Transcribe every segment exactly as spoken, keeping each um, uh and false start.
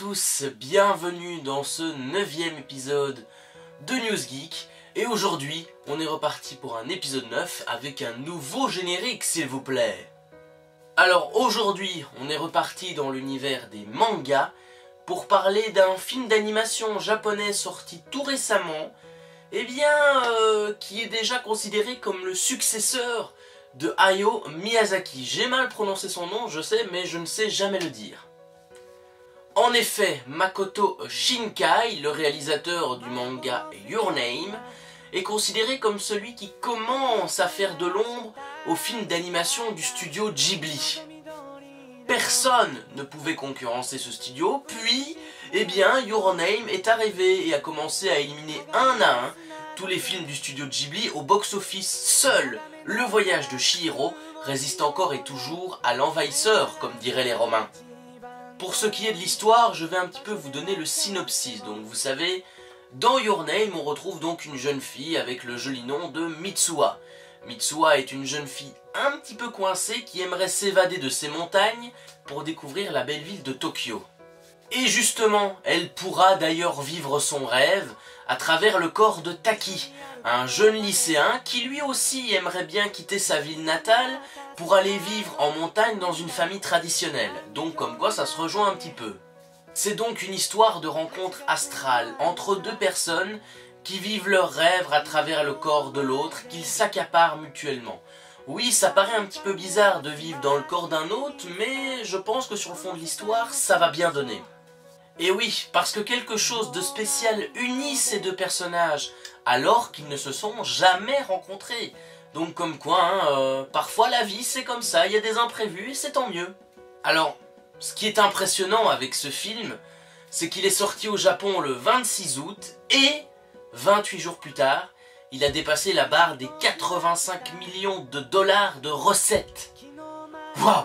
tous, bienvenue dans ce neuvième épisode de Newsgeek. Et aujourd'hui, on est reparti pour un épisode neuf avec un nouveau générique, s'il vous plaît. Alors aujourd'hui, on est reparti dans l'univers des mangas pour parler d'un film d'animation japonais sorti tout récemment, et eh bien, euh, qui est déjà considéré comme le successeur de Hayao Miyazaki. J'ai mal prononcé son nom, je sais, mais je ne sais jamais le dire. En effet, Makoto Shinkai, le réalisateur du manga Your Name, est considéré comme celui qui commence à faire de l'ombre au film d'animation du studio Ghibli. Personne ne pouvait concurrencer ce studio, puis, eh bien, Your Name est arrivé et a commencé à éliminer un à un tous les films du studio Ghibli au box-office. Seul Le Voyage de Chihiro résiste encore et toujours à l'envahisseur, comme diraient les Romains. Pour ce qui est de l'histoire, je vais un petit peu vous donner le synopsis. Donc vous savez, dans Your Name, on retrouve donc une jeune fille avec le joli nom de Mitsuha. Mitsuha est une jeune fille un petit peu coincée qui aimerait s'évader de ces montagnes pour découvrir la belle ville de Tokyo. Et justement, elle pourra d'ailleurs vivre son rêve à travers le corps de Taki, un jeune lycéen qui lui aussi aimerait bien quitter sa ville natale pour aller vivre en montagne dans une famille traditionnelle. Donc comme quoi ça se rejoint un petit peu. C'est donc une histoire de rencontre astrale entre deux personnes qui vivent leurs rêves à travers le corps de l'autre, qu'ils s'accaparent mutuellement. Oui, ça paraît un petit peu bizarre de vivre dans le corps d'un autre, mais je pense que sur le fond de l'histoire, ça va bien donner. Et oui, parce que quelque chose de spécial unit ces deux personnages, alors qu'ils ne se sont jamais rencontrés. Donc comme quoi, hein, euh, parfois la vie c'est comme ça, il y a des imprévus et c'est tant mieux. Alors, ce qui est impressionnant avec ce film, c'est qu'il est sorti au Japon le vingt-six août et vingt-huit jours plus tard, il a dépassé la barre des quatre-vingt-cinq millions de dollars de recettes. Waouh!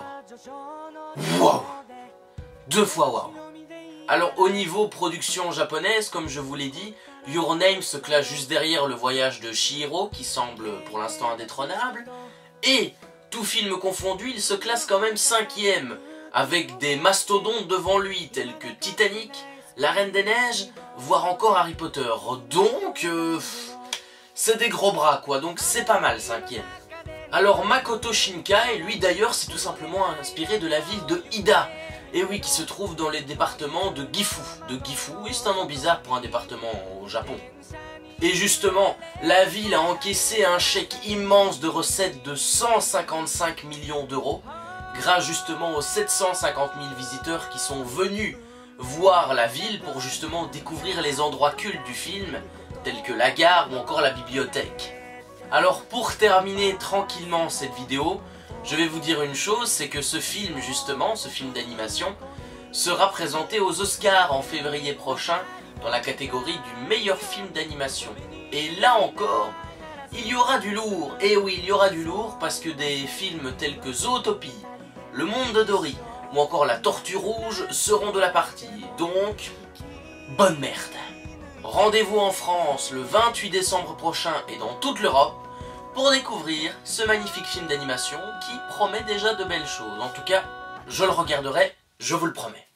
Waouh! Deux fois waouh! Alors au niveau production japonaise, comme je vous l'ai dit, Your Name se classe juste derrière Le Voyage de Chihiro, qui semble pour l'instant indétrônable, et, tout film confondu, il se classe quand même cinquième, avec des mastodontes devant lui, tels que Titanic, La Reine des Neiges, voire encore Harry Potter. Donc, euh, c'est des gros bras quoi, donc c'est pas mal cinquième. Alors Makoto Shinkai, lui d'ailleurs, c'est tout simplement inspiré de la ville de Ida, et oui, qui se trouve dans les départements de Gifu. De Gifu, oui, c'est un nom bizarre pour un département au Japon. Et justement, la ville a encaissé un chèque immense de recettes de cent cinquante-cinq millions d'euros, grâce justement aux sept cent cinquante mille visiteurs qui sont venus voir la ville pour justement découvrir les endroits cultes du film, tels que la gare ou encore la bibliothèque. Alors pour terminer tranquillement cette vidéo, je vais vous dire une chose, c'est que ce film justement, ce film d'animation, sera présenté aux Oscars en février prochain dans la catégorie du meilleur film d'animation. Et là encore, il y aura du lourd, et oui il y aura du lourd parce que des films tels que Zootopie, Le Monde de Dory ou encore La Tortue Rouge seront de la partie, donc bonne merde. Rendez-vous en France le vingt-huit décembre prochain et dans toute l'Europe pour découvrir ce magnifique film d'animation qui promet déjà de belles choses. En tout cas, je le regarderai, je vous le promets.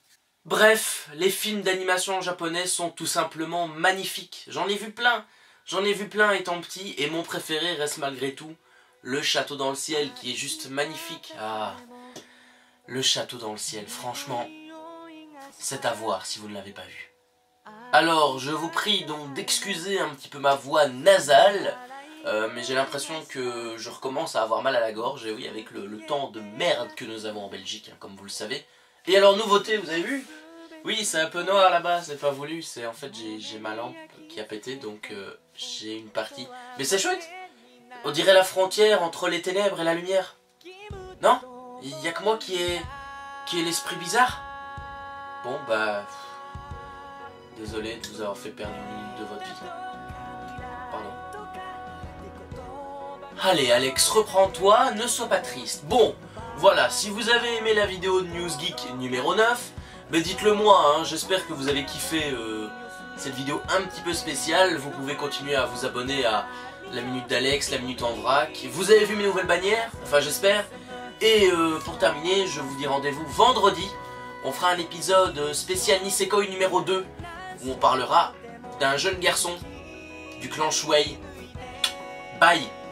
Bref, les films d'animation japonais sont tout simplement magnifiques. J'en ai vu plein, j'en ai vu plein étant petit, et mon préféré reste malgré tout Le Château dans le ciel, qui est juste magnifique. Ah, Le Château dans le ciel, franchement, c'est à voir si vous ne l'avez pas vu. Alors, je vous prie donc d'excuser un petit peu ma voix nasale, Euh, mais j'ai l'impression que je recommence à avoir mal à la gorge, et oui, avec le, le temps de merde que nous avons en Belgique, hein, comme vous le savez. Et alors, nouveauté, vous avez vu? Oui, c'est un peu noir là-bas, c'est pas voulu, c'est en fait, j'ai ma lampe qui a pété, donc euh, j'ai une partie. Mais c'est chouette! On dirait la frontière entre les ténèbres et la lumière. Non? Il y a que moi qui est, qui est l'esprit bizarre? Bon, bah... Désolé de vous avoir fait perdre une minute de votre vie. Pardon. Allez Alex, reprends-toi, ne sois pas triste. Bon, voilà, si vous avez aimé la vidéo de Newsgeek numéro neuf, ben dites-le moi, hein, j'espère que vous avez kiffé euh, cette vidéo un petit peu spéciale. Vous pouvez continuer à vous abonner à la Minute d'Alex, la Minute en Vrac. Vous avez vu mes nouvelles bannières, enfin j'espère. Et euh, pour terminer, je vous dis rendez-vous vendredi. on fera un épisode spécial Nisekoi numéro deux, où on parlera d'un jeune garçon du clan Shuei. Bye.